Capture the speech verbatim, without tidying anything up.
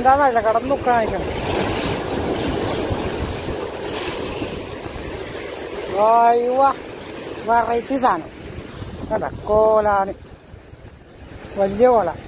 എന്താന്നറിയില്ല, കടന്നു നിൽക്കണിക്കണം. വായുവ വെറൈറ്റി സാധനം കേട്ടോ. കോലാണ്, വലിയ കോല.